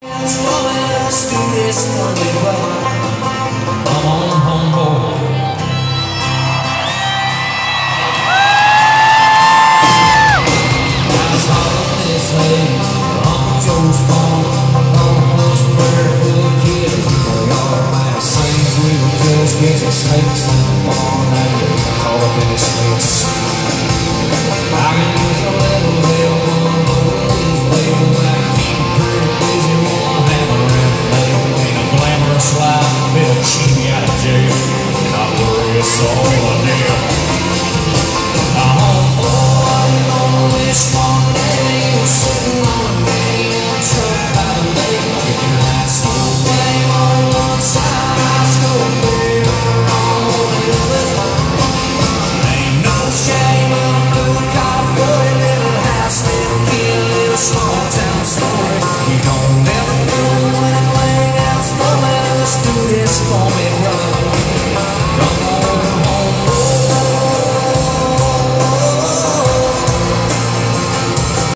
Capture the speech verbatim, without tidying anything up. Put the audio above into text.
Let's do this Monday run. Come on home, boy. I was hauling this hay for Uncle Joe's farm. Home was a barefoot kid in the yard. Man, it seems we were just catching snakes in the barn. Now you're caught up in this mess. I can use a little help on both of these wheels. I can keep it pretty busy while I have a rent day. Ain't a glamorous life, a bit of cheating out of jail. Not worry, it's all